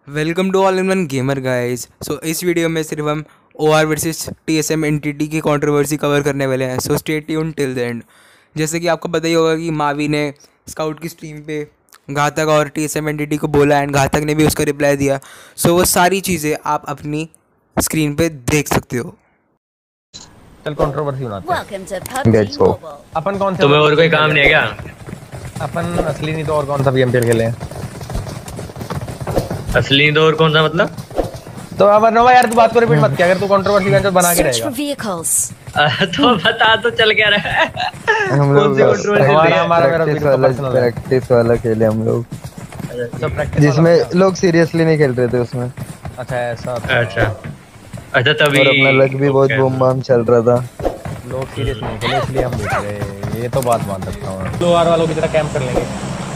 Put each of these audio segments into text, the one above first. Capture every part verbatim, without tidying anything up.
Welcome to all in one gamer guys. So इस वीडियो में सिर्फ हम O R versus T S M entity की कंट्रोवर्सी कवर करने वाले हैं। So stay tune till the end. जैसे कि आपको पता ही होगा कि मावी ने स्काउट की स्ट्रीम पे घातक और टी एस एम एंटिटी को बोला एंड घातक ने भी उसका रिप्लाई दिया। सो वो सारी चीज़ें आप अपनी स्क्रीन पे देख सकते हो। चल कंट्रोवर्सी बनाते हैं। Let's go. अपन कौन सा तुम्हें और कोई काम नहीं है क्या? अपन असली नहीं तो और कौन सा भी एमपीएल खेले हैं? असली नहीं तो और कौन सा मतलब? तो अब नोवा यार तू बात को रिपीट मत किया, अगर तू कंट्रोवर्सी का बना के रहेगा तो बता तो चल क्या रहा है। हम लोग हमारा हमारा मेरा प्रैक्टिस वाला प्रैक्टिस वाला खेले हम लोग, तो प्रैक्टिस जिसमें लोग सीरियसली नहीं खेल रहे थे उसमें। अच्छा ऐसा अच्छा अच्छा तभी और अपना लक भी बहुत बूम बाम चल रहा था। लोग सीरियस नहीं खेले इसलिए हम जीत गए, ये तो बात मान सकता हूं। दो आर वालों की तरह कैंप कर लेंगे।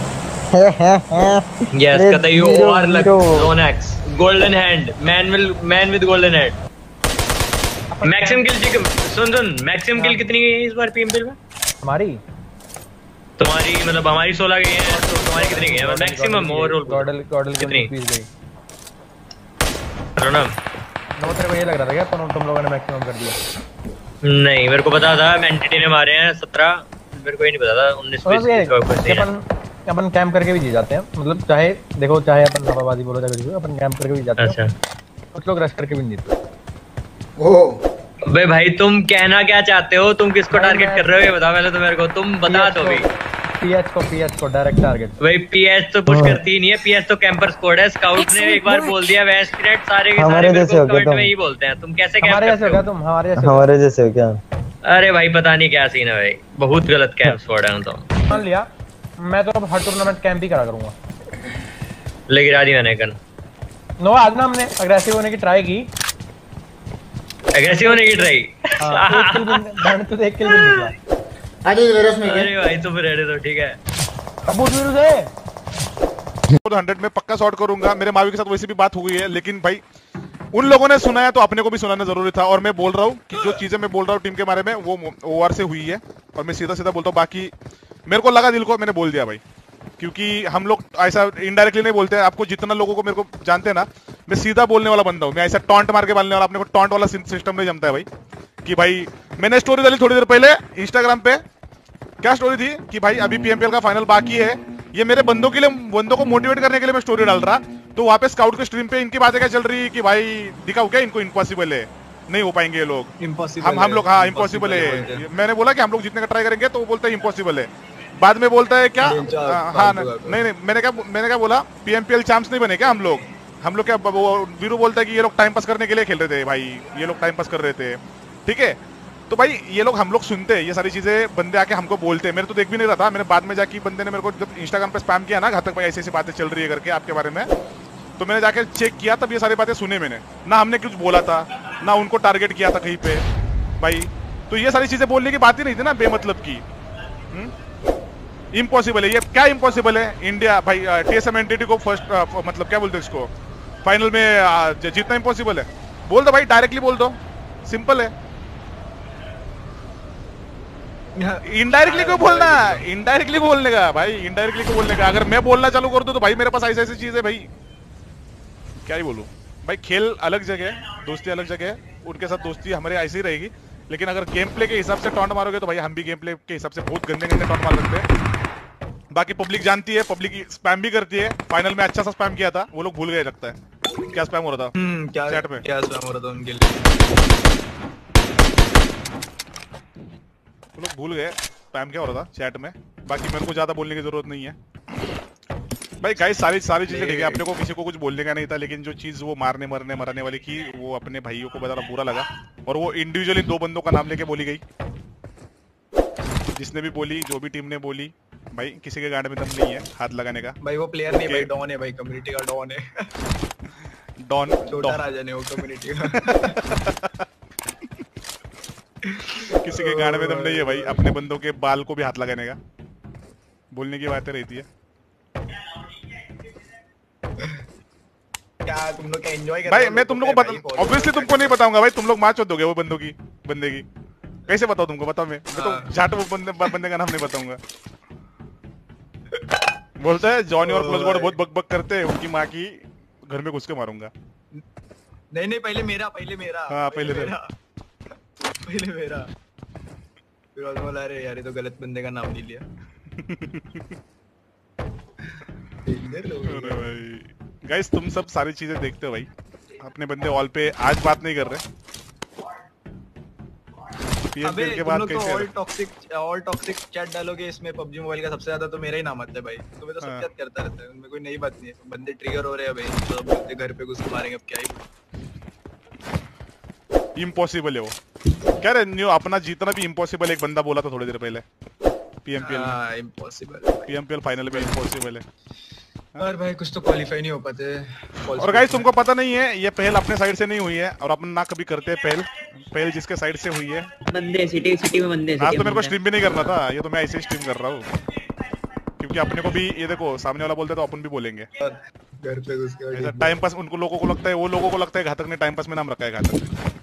यस कतई you are luck zone X golden hand man will man with golden hand. Maximum kill सुन सुन मैक्सिमम किल कितनी गई है इस बार पीएमपीएल में? हमारी तुम्हारी मतलब हमारी सोलह गई है, तो तुम्हारी कितनी गई है मैक्सिमम ओवरऑल? गॉडल गॉडल कितनी गई? प्रणम नो तेरे को ये लग रहा था क्या तुम तुम लोगों ने मैक्सिमम कर दिया? नहीं मेरे को पता था एंटिटी ने मारे हैं सत्रह, मेरे को ही नहीं पता था उन्नीस बीस। अपन अपन कैंप करके भी जी जाते हैं, मतलब चाहे देखो चाहे अपन हवाबाजी बोलो चाहे कुछ अपन कैंप करके भी जाते हैं। अच्छा कुछ लोग रश करके भी नहीं जीतते। बे भाई तुम कहना क्या चाहते हो? तुम किसको टारगेट कर रहे हो ये बताओ पहले तो मेरे को। तुम बता दो भाई। पीएच को पीएच को डायरेक्ट टारगेट। भाई पीएच तो पुश करती ही नहीं है, पीएच तो कैंपर स्क्वाड है। स्काउट ने एक बार बोल दिया वेस्ट क्रेट सारे के सारे मेरे को कमेंट में ही बोलते हैं। तुम कैसे कैंप हमारे जैसे हो क्या तुम? हमारे जैसे हमारे जैसे हो क्या? अरे भाई पता नहीं क्या सीन है भाई, बहुत गलत कैंप स्क्वाड है तो। मान लिया मैं तो अब हर टूर्नामेंट कैंप ही करा करूंगा। लेकिन आज मैंने गन नो आज ना हमने अग्रेसिव होने की ट्राई की। एग्रेसिव होने की ट्राई हां तो देख के भी निकला। अरे वेरस में अरे भाई तुम रेडी तो ठीक है। अब उस वीरू से हंड्रेड में पक्का शॉट करूंगा। मेरे मावी के साथ वैसे भी बात हुई है, लेकिन भाई उन लोगों ने सुना है तो अपने को भी सुनाना जरूरी था। और मैं बोल रहा हूँ कि जो चीजें मैं बोल रहा हूँ टीम के बारे में वो ओआर से हुई है और मैं सीधा सीधा बोलता हूँ। बाकी मेरे को लगा दिल को, मैंने बोल दिया भाई, क्योंकि हम लोग ऐसा इनडायरेक्टली नहीं बोलते हैं। आपको जितना लोगों को मेरे को जानते हैं ना, मैं सीधा बोलने वाला बंदा हूँ। मैं ऐसा टॉन्ट मार के बोलने वाला, अपने को टॉन्ट वाला सिस्टम नहीं जमता है भाई। कि भाई मैंने स्टोरी डाली थोड़ी देर पहले इंस्टाग्राम पे। क्या स्टोरी थी कि भाई अभी पीएमपीएल का फाइनल बाकी है, ये मेरे बंदों के लिए बंदों को मोटिवेट करने के लिए मैं स्टोरी डाल रहा। तो वहाँ पे स्काउट के स्ट्रीम पे इनकी बातें क्या चल रही कि भाई दिखाओ क्या इनको, इम्पॉसिबल है, नहीं हो पाएंगे ये लोग, हम हम लोग हाँ इम्पॉसिबल है। मैंने बोला कि हम लोग जीतने का ट्राई करेंगे, तो वो बोलता है इम्पॉसिबल है। बाद में बोलता है क्या हाँ नहीं नहीं मैंने क्या मैंने क्या बोला, पीएमपीएल चैंप्स नहीं बने क्या हम लोग? हम लोग क्या, वो वीरू बोलता है कि ये लोग टाइम पास करने के लिए खेल रहे थे भाई, ये लोग टाइम पास कर रहे थे। ठीक है तो भाई ये लोग हम लोग सुनते हैं ये सारी चीजें, बंदे आके हमको बोलते हैं। मेरे तो देख भी नहीं रहा था, मैंने बाद में जाके बंदे ने मेरे को जब इंस्टाग्राम पे स्पैम किया ना, घातक भाई ऐसी ऐसी बातें चल रही है करके आपके बारे में, तो मैंने जाके चेक किया, तब ये सारी बातें सुने मैंने। ना हमने कुछ बोला था, ना उनको टारगेट किया था कहीं पे भाई। तो ये सारी चीजें बोलने की बात ही नहीं थी ना बेमतलब की। इम्पॉसिबल है ये, क्या इम्पॉसिबल है? इंडिया भाई टीएसएम एंटिटी को फर्स्ट मतलब क्या बोलते हैं इसको, फाइनल में जीतना इम्पॉसिबल है? बोल दो भाई, डायरेक्टली बोल दो, सिंपल है। इनडायरेक्टली क्यों बोलना? इनडायरेक्टली बोलने का भाई, इनडायरेक्टली क्यों बोलने का? अगर मैं बोलना चालू कर दूं तो भाई मेरे पास ऐसी ऐसी चीज है भाई, क्या ही बोलूं भाई। खेल अलग जगह है, दोस्ती अलग जगह है, उनके साथ दोस्ती हमारे ऐसी ही रहेगी। लेकिन अगर गेम प्ले के हिसाब से टॉन्ट मारोगे तो भाई हम भी गेम प्ले के हिसाब से बहुत गंदे गंदे टॉन्ट मार सकते हैं। बाकी पब्लिक जानती है, पब्लिक स्पैम भी करती है। फाइनल में अच्छा सा स्पैम किया था, वो लोग भूल गए लगता है। क्या स्पैम हो रहा था क्या चैट में, क्या स्पैम हो रहा था उनके लिए? वो लोग भूल गए स्पैम क्या हो रहा था चैट में। बाकी मेरे को ज्यादा बोलने की जरूरत नहीं है भाई। गाइस सारी सारी चीजें ठीक है, अपने को किसी को कुछ बोलने का नहीं था, लेकिन जो चीज वो मारने मरने मरने वाली की, वो अपने भाइयों को बड़ा बुरा लगा। और वो इंडिविजुअली दो बंदों का नाम लेके बोली गई, जिसने भी बोली, जो भी टीम ने बोली, भाई किसी के गांड में दम नहीं है हाथ लगाने का भाई। वो प्लेयर नहीं भाई, डॉन है भाई, कम्युनिटी का डॉन है। डॉन छोटा राजा ने वो कम्युनिटी का। किसी के गांड में दम नहीं है भाई, अपने बंदों के बाल को भी हाथ लगाने का, बोलने की बातें रहती है। क्या तुम लोग क्या एंजॉय कर भाई रहे हो? मैं तुम लोग को ऑब्वियसली तुमको नहीं बताऊंगा भाई, तुम लोग मार चोद दोगे वो बंदों की, बंदे की। कैसे बताओ तुमको? बताओ मैं मैं तो झाट वो बंदे बंदे का नाम नहीं बताऊंगा। बोलता है जॉनी और क्लोज बहुत बक बक करते हैं, उनकी माँ की घर में घुस के मारूंगा। नहीं नहीं पहले मेरा पहले मेरा हाँ, पहले मेरा पहले मेरा फिर बाद में बोला अरे यार ये तो गलत बंदे का नाम नहीं लिया। अरे भाई गाइस तुम सब सारी चीजें देखते हो भाई, अपने बंदे ऑल पे आज बात नहीं कर रहे। अबे के तुम बाद लोग तो कैसे all toxic all toxic chat डालोगे इसमें पबजी मोबाइल का सबसे ज्यादा तो मेरा ही नाम आता है भाई। तुम्हें तो सब हाँ। चैट करता रहता है, उनमें कोई नई बात नहीं है। बंदे ट्रिगर हो रहे हैं भाई, तो अब बंदे घर पे घुस के मारेंगे, अब क्या ही इम्पॉसिबल है वो। क्या रे न्यू अपना जीतना भी इम्पॉसिबल, एक बंदा बोला था थोड़ी देर पहले पीएमपीएल में। हां इम्पॉसिबल पीएमपीएल फाइनल में इम्पॉसिबल है। और भाई कुछ तो क्वालीफाई नहीं हो पाते। और गाइस तुमको पता नहीं है ये पहल अपने साइड से नहीं हुई है और अपन ना कभी करते हैं पहल। पहल जिसके साइड से हुई है बंदे सिटी सिटी में बंदे आज तो मेरे को स्ट्रीम भी नहीं करना था, ये तो मैं ऐसे ही स्ट्रीम कर रहा हूँ क्योंकि अपने को भी ये देखो सामने वाला बोलते तो अपन भी बोलेंगे। घर पे घुस के ऐसा टाइम पास उनको लोगों को लगता है, वो लोगों को लगता है घातक ने टाइम पास में नाम रखा है घातक।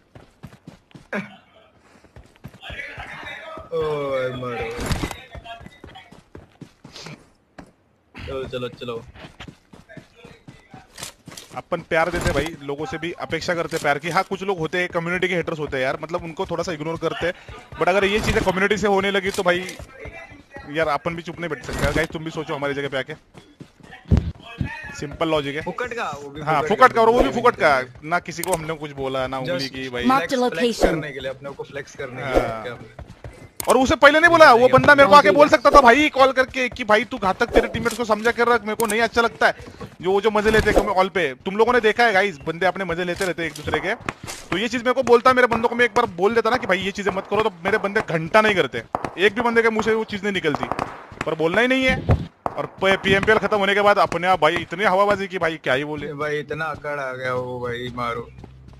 ओए मरो। चलो चलो चलो अपन प्यार देते भाई, लोगों से भी अपेक्षा करते प्यार की। हाँ कुछ लोग होते हैं कम्युनिटी के हेटर्स होते हैं यार, मतलब उनको थोड़ा सा इग्नोर करते हैं, बट अगर ये चीजें कम्युनिटी से होने लगी तो भाई यार अपन भी चुप नहीं बैठ सकते। गाइस तुम भी सोचो हमारी जगह पे आके, सिंपल लॉजिक है। फुकट का वो भी हाँ फुकट का, और वो भी फुकट का, ना किसी को हमने कुछ बोला ना उंगली की भाई। Mark the flex location. करने के लिए, अपने को फ्लेक्स करने के लिए हाँ। क्या हमने? और उसे पहले नहीं बोला, वो बंदा मेरे को आके बोल सकता था भाई कॉल करके कि भाई तू घातक तेरे टीममेट्स को समझा कर रख, मेरे को नहीं अच्छा लगता है जो जो मजे लेते हैं ऑल पे। तुम लोगों ने देखा है गाइस, बंदे अपने मजे लेते रहते हैं एक दूसरे के, तो ये चीज मेरे को बोलता, मेरे बंदों को मैं एक बार बोल देता ना कि भाई ये चीजें मत करो, तो मेरे बंदे घंटा नहीं करते, एक भी बंदे के मुंह से वो चीज नहीं निकलती, पर बोलना ही नहीं है। और पीएमपीएल खत्म होने के बाद अपने आप भाई इतनी हवाबाजी की भाई क्या ही बोले भाई, इतना अकड़ आ गया वो भाई, मारो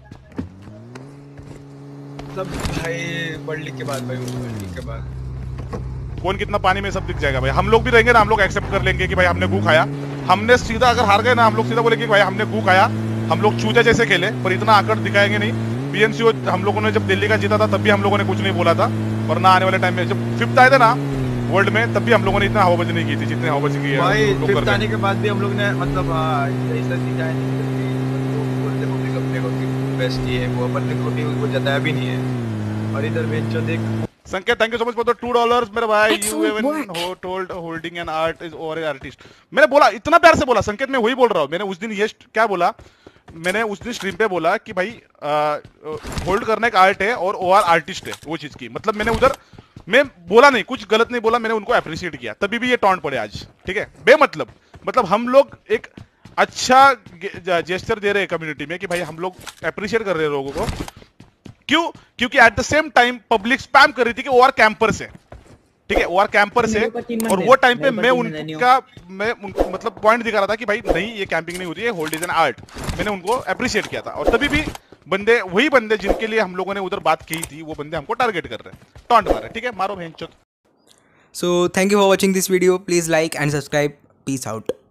सब भाई। पढ़ लिख के बाद भाई, वो पढ़ लिख के बाद कौन कितना पानी में सब दिख जाएगा भाई। हम लोग भी रहेंगे ना, हम लोग एक्सेप्ट कर लेंगे कि भाई हमने गू खाया, हमने सीधा अगर हार गए ना हम लोग सीधा बोलेंगे कि भाई हमने गू खाया, हम लोग चूजे जैसे खेले, पर इतना आकड़ दिखाएंगे नहीं। पीएमसीओ हम लोगों ने जब दिल्ली का जीता था तब भी हम लोगों ने कुछ नहीं बोला था, और ना आने वाले टाइम में जब फिफ्थ आए थे ना वर्ल्ड में तब भी हम लोगों ने इतना हवाबाजी नहीं की थी जितने हवाबाजी की है भाई। लोग कर फिफ्थ रहे हैं। आने के बाद भी हम लोग ने मतलब हाँ, ऐसा चीज है बोलते पब्लिक अपने को कि बेस्ट ये है वो, अपन ने कभी वो जताया भी नहीं है। और इधर बेंचो देख Sanket, thank you so much for the two dollars मेरे भाई। You Excellent even work. हो told holding an art is over artist. मैंने बोला इतना प्यार से बोला संकेत, मैं वही बोल रहा हूँ। मैंने उस दिन ये क्या बोला, मैंने उस दिन स्ट्रीम पे बोला कि भाई होल्ड करना एक आर्ट है और ओआर आर्टिस्ट है वो चीज की, मतलब मैंने उधर मैं बोला नहीं, कुछ गलत नहीं बोला, मैंने उनको अप्रिशिएट किया, तभी भी ये टॉन्ट पड़े आज, ठीक है बेमतलब। मतलब हम लोग एक अच्छा जेस्चर दे रहे हैं कम्युनिटी में कि भाई हम लोग अप्रिशिएट कर रहे हैं लोगों को, क्यों? क्योंकि at the same time public spam कर रही थी कि ओआर कैंपर से, ठीक है ओआर कैंपर से, और वो टाइम पे मैं उनका मैं उनको मतलब पॉइंट दिखा रहा था कि भाई नहीं ये कैंपिंग नहीं होती है, होल्ड इज एन आर्ट। मैंने उनको अप्रिशिएट किया था, और तभी भी बंदे वही बंदे जिनके लिए हम लोगों ने उधर बात की थी वो बंदे हमको टारगेट कर रहे हैं, टॉन्ट मार रहे हैं, ठीक है मारो भेंचोद। So thank you for watching this video. Please like and subscribe. Peace out.